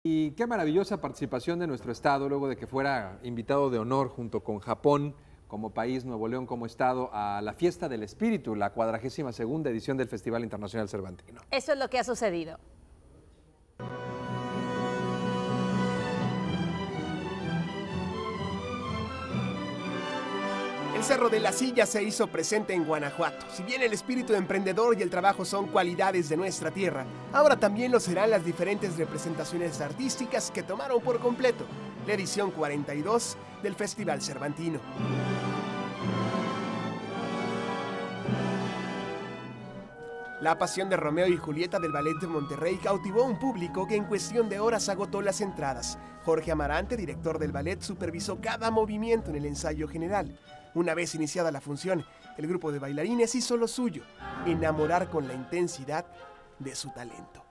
Y qué maravillosa participación de nuestro estado, luego de que fuera invitado de honor junto con Japón como país, Nuevo León como estado, a la Fiesta del Espíritu, la 42ª edición del Festival Internacional Cervantino. Eso es lo que ha sucedido. El Cerro de la Silla se hizo presente en Guanajuato. Si bien el espíritu emprendedor y el trabajo son cualidades de nuestra tierra, ahora también lo serán las diferentes representaciones artísticas que tomaron por completo la edición 42 del Festival Cervantino. La Pasión de Romeo y Julieta del Ballet de Monterrey cautivó a un público que en cuestión de horas agotó las entradas. Jorge Amarante, director del ballet, supervisó cada movimiento en el ensayo general. Una vez iniciada la función, el grupo de bailarines hizo lo suyo, enamorar con la intensidad de su talento.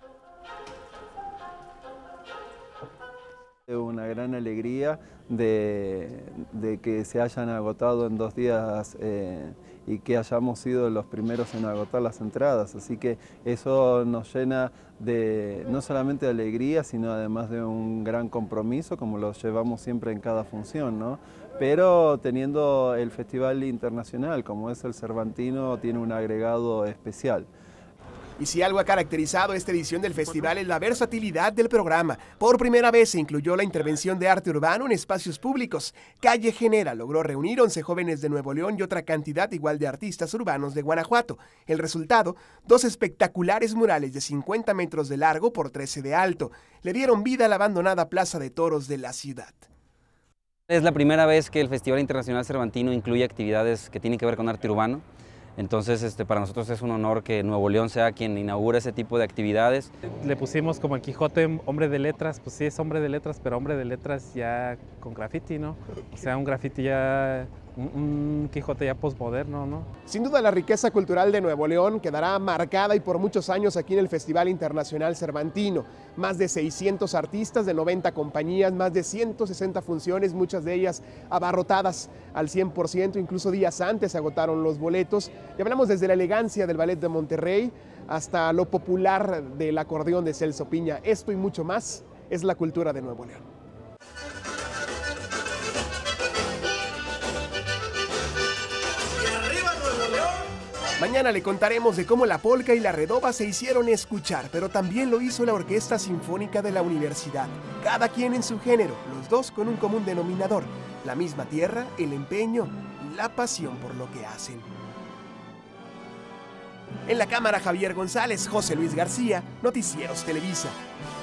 Una gran alegría de que se hayan agotado en 2 días y que hayamos sido los primeros en agotar las entradas. Así que eso nos llena de no solamente de alegría, sino además de un gran compromiso, como lo llevamos siempre en cada función, ¿no? Pero teniendo el Festival Internacional, como es el Cervantino, tiene un agregado especial. Y si algo ha caracterizado esta edición del festival es la versatilidad del programa. Por primera vez se incluyó la intervención de arte urbano en espacios públicos. Calle Genera logró reunir 11 jóvenes de Nuevo León y otra cantidad igual de artistas urbanos de Guanajuato. El resultado, 2 espectaculares murales de 50 metros de largo por 13 de alto, le dieron vida a la abandonada Plaza de Toros de la ciudad. Es la primera vez que el Festival Internacional Cervantino incluye actividades que tienen que ver con arte urbano. Entonces, para nosotros es un honor que Nuevo León sea quien inaugure ese tipo de actividades. Le pusimos como el Quijote, hombre de letras, pues sí es hombre de letras, pero hombre de letras ya con graffiti, ¿no? O sea, un graffiti ya, un Quijote ya posmoderno, ¿no? Sin duda la riqueza cultural de Nuevo León quedará marcada y por muchos años aquí en el Festival Internacional Cervantino. Más de 600 artistas de 90 compañías, más de 160 funciones, muchas de ellas abarrotadas al 100%, incluso días antes se agotaron los boletos. Y hablamos desde la elegancia del Ballet de Monterrey hasta lo popular del acordeón de Celso Piña. Esto y mucho más es la cultura de Nuevo León. Mañana le contaremos de cómo la polca y la redoba se hicieron escuchar, pero también lo hizo la Orquesta Sinfónica de la Universidad. Cada quien en su género, los dos con un común denominador: la misma tierra, el empeño, la pasión por lo que hacen. En la cámara, Javier González, José Luis García, Noticieros Televisa.